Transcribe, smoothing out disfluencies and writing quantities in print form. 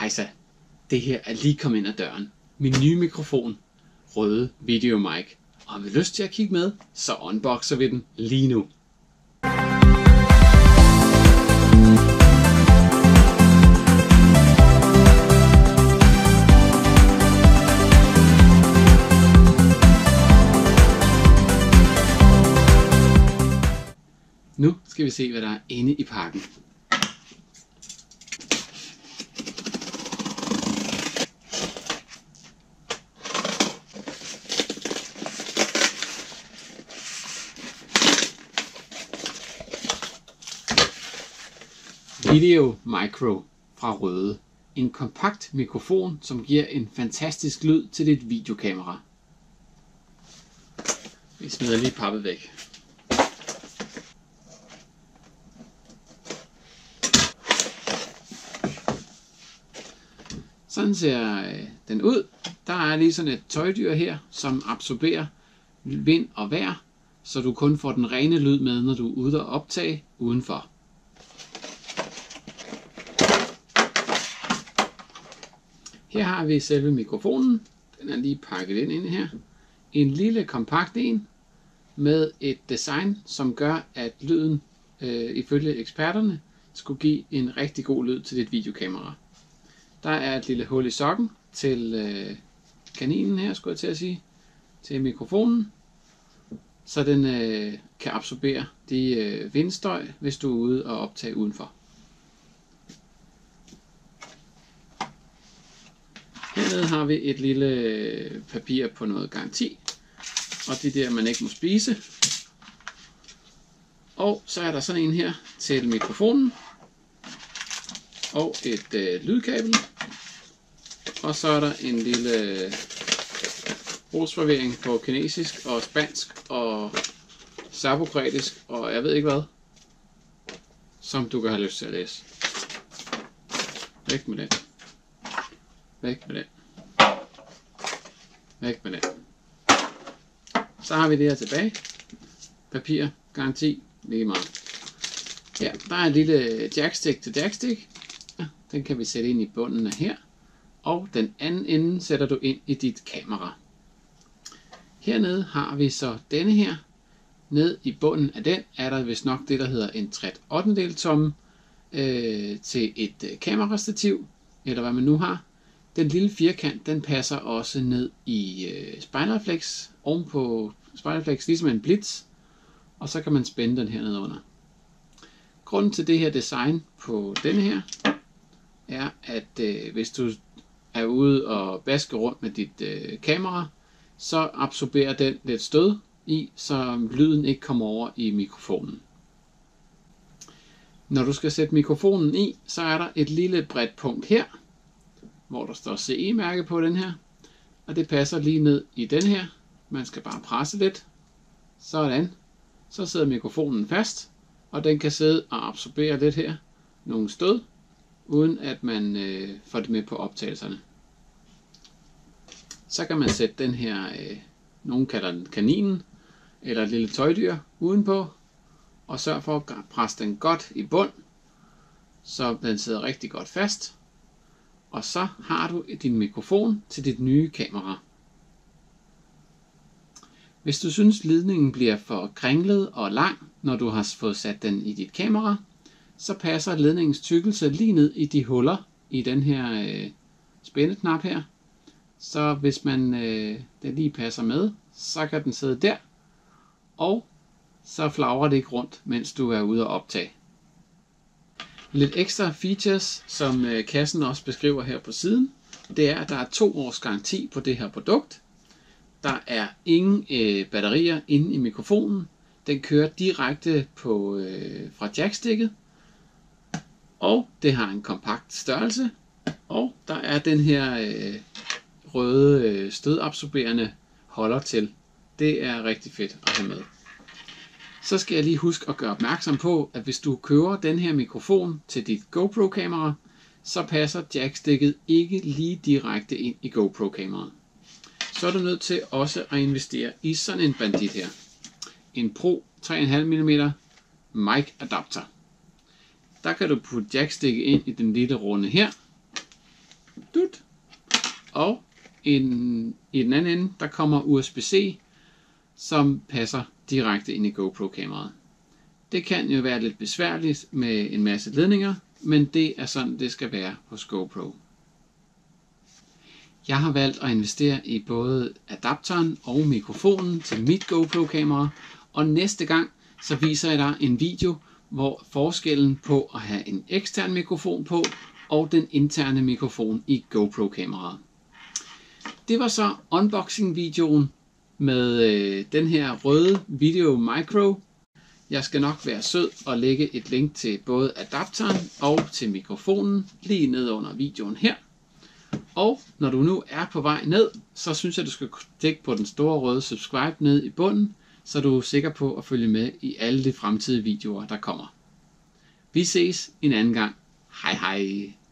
Hejsa, det her er lige kommet ind ad døren. Min nye mikrofon, Røde Video Mic. Og har vi lyst til at kigge med, så unboxer vi den lige nu. Nu skal vi se, hvad der er inde i pakken. Video Micro fra Røde. En kompakt mikrofon, som giver en fantastisk lyd til dit videokamera. Vi smider lige pappet væk. Sådan ser den ud. Der er lige sådan et tøjdyr her, som absorberer vind og vejr, så du kun får den rene lyd med, når du er ude og optage udenfor. Her har vi selve mikrofonen. Den er lige pakket ind her. En lille kompakt en med et design, som gør, at lyden ifølge eksperterne skulle give en rigtig god lyd til dit videokamera. Der er et lille hul i sokken til kaninen her, skulle jeg til at sige, til mikrofonen, så den kan absorbere de vindstøj, hvis du er ude og optage udenfor. Hernede har vi et lille papir på noget garanti, og det der man ikke må spise. Og så er der sådan en her til mikrofonen, og et lydkabel. Og så er der en lille brugsforvirring på kinesisk og spansk og serbokroatisk og jeg ved ikke hvad, som du kan have lyst til at læse. Væk med den. Væk med den. Væk med den. Så har vi det her tilbage. Papir, garanti, lige meget. Ja, der er en lille jackstick til jackstick. Ja, den kan vi sætte ind i bunden af her. Og den anden ende sætter du ind i dit kamera. Hernede har vi så denne her. Ned i bunden af den er der vist nok det, der hedder en 3/8 tomme til et kamerastativ, eller hvad man nu har. Den lille firkant, den passer også ned i spejlerflex, ovenpå spejlerflex, ligesom en blitz, og så kan man spænde den her ned under. Grunden til det her design på denne her, er at hvis du er ude og baske rundt med dit kamera, så absorberer den lidt stød i, så lyden ikke kommer over i mikrofonen. Når du skal sætte mikrofonen i, så er der et lille bredt punkt her, hvor der står CE-mærke på den her, og det passer lige ned i den her. Man skal bare presse lidt, sådan, så sidder mikrofonen fast, og den kan sidde og absorbere lidt her, nogle stød, uden at man får det med på optagelserne. Så kan man sætte den her, nogen kalder den kaninen, eller et lille tøjdyr udenpå, og sørge for at presse den godt i bund, så den sidder rigtig godt fast. Og så har du din mikrofon til dit nye kamera. Hvis du synes ledningen bliver for kringlet og lang, når du har fået sat den i dit kamera, så passer ledningens tykkelse lige ned i de huller i den her spændeknap her. Så hvis man den lige passer med, så kan den sidde der, og så flagrer det ikke rundt, mens du er ude og optage. Lidt ekstra features, som kassen også beskriver her på siden, det er, at der er 2 års garanti på det her produkt. Der er ingen batterier inde i mikrofonen. Den kører direkte fra jackstikket. Og det har en kompakt størrelse. Og der er den her røde stødabsorberende holder til. Det er rigtig fedt at have med. Så skal jeg lige huske at gøre opmærksom på, at hvis du køber den her mikrofon til dit GoPro-kamera, så passer jackstikket ikke lige direkte ind i GoPro-kameraet. Så er du nødt til også at investere i sådan en bandit her. En Pro 3,5 mm mic adapter. Der kan du putte jackstikket ind i den lille runde her, Og i den anden ende, der kommer USB-C, som passer direkte ind i GoPro-kameraet. Det kan jo være lidt besværligt med en masse ledninger, men det er sådan, det skal være hos GoPro. Jeg har valgt at investere i både adapteren og mikrofonen til mit GoPro-kamera, og næste gang så viser jeg dig en video, hvor forskellen på at have en ekstern mikrofon på og den interne mikrofon i GoPro-kameraet. Det var så unboxing-videoen med den her røde Video Micro. Jeg skal nok være sød og lægge et link til både adapteren og til mikrofonen lige ned under videoen her. Og når du nu er på vej ned, så synes jeg, du skal klikke på den store røde subscribe ned i bunden, så du er sikker på at følge med i alle de fremtidige videoer, der kommer. Vi ses en anden gang. Hej hej!